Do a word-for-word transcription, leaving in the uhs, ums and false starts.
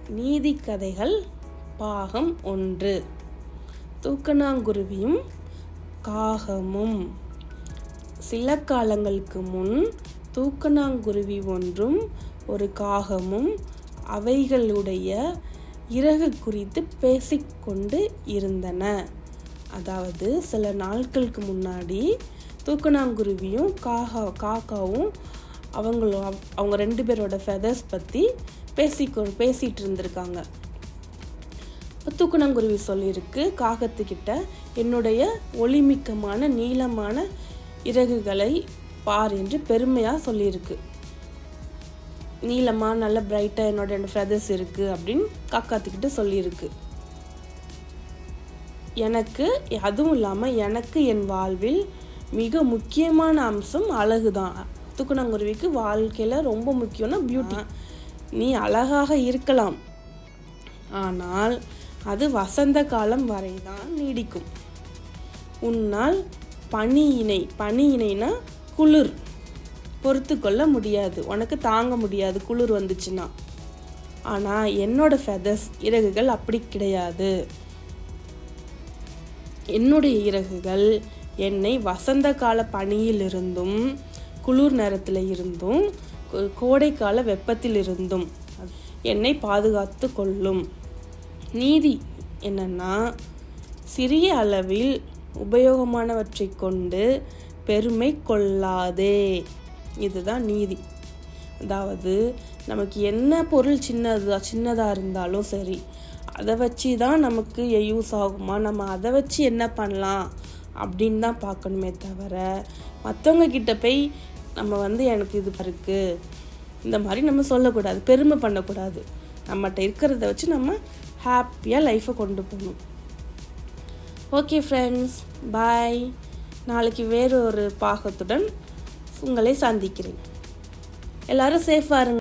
நீதி கதைகள் பாகம் ஒன்று. தூக்கணாங்குருவியும் காகமும். சில காலங்களுக்கு முன் தூக்கணாங்குருவி ஒன்றும் ஒரு காகமும் அவைகளுடைய இறகு குறித்து பேசிக்கொண்டு இருந்தன. அதாவது சில நாட்களுக்கு முன்னாடி தூக்கணாங்குருவியும் காகா காக்காவும் அவங்களும் அவங்க ரெண்டு பேரோட ஃபெதர்ஸ் பற்றி பேசிக்கொ பேசிகிட்டு இருந்திருக்காங்க. தூக்கணாங்குருவி சொல்லியிருக்கு காகத்துக்கிட்ட, என்னுடைய ஒளிமிக்கமான நீளமான இறகுகளை பார் என்று பெருமையாக சொல்லியிருக்கு. நீளமாக நல்ல பிரைட்டாக என்னோட ஃபெதர்ஸ் இருக்குது அப்படின்னு காக்காத்துக்கிட்ட சொல்லியிருக்கு. எனக்கு அதுவும் இல்லாமல் எனக்கு என் வாழ்வில் மிக முக்கியமான அம்சம் அழகு தான். தூக்கணாங்குருவிக்கு வாழ்க்கையில் ரொம்ப முக்கியம்னா பியூட்டி. நீ அழகாக இருக்கலாம், ஆனால் அது வசந்த காலம் வரை தான் நீடிக்கும். உன்னால் பனியினை பனியினைனா குளிர் பொறுத்து கொள்ள முடியாது, உனக்கு தாங்க முடியாது குளிர் வந்துச்சுன்னா. ஆனால் என்னோட ஃபெதர்ஸ் இறகுகள் அப்படி கிடையாது. என்னுடைய இறகுகள் என்னை வசந்த கால பனியிலிருந்தும் குளிர் நேரத்தில் இருந்தும் கோடைக்கால வெப்பத்தில் இருந்தும் என்னை பாதுகாத்து கொள்ளும். நீதி என்னன்னா, சிறிய அளவில் உபயோகமானவற்றை கொண்டு பெருமை கொள்ளாதே. இதுதான் நீதி. அதாவது நமக்கு என்ன பொருள் சின்னதா சின்னதாக இருந்தாலும் சரி, அதை வச்சு தான் நமக்கு யூஸ் ஆகுமா, நம்ம அதை வச்சு என்ன பண்ணலாம் அப்படின்னு தான் பார்க்கணுமே தவிர, மற்றவங்க கிட்ட போய் நம்ம வந்து எனக்கு இது இருக்குது இந்த மாதிரி நம்ம சொல்லக்கூடாது, பெருமை பண்ணக்கூடாது. நம்மகிட்ட இருக்கிறத வச்சு நம்ம ஹாப்பியாக லைஃப்பை கொண்டு போகணும். Okay friends, bye. நாளைக்கு வேறு ஒரு பாகத்துடன் உங்களை சந்திக்கிறேன். எல்லாரும் சேஃபாக இருங்க.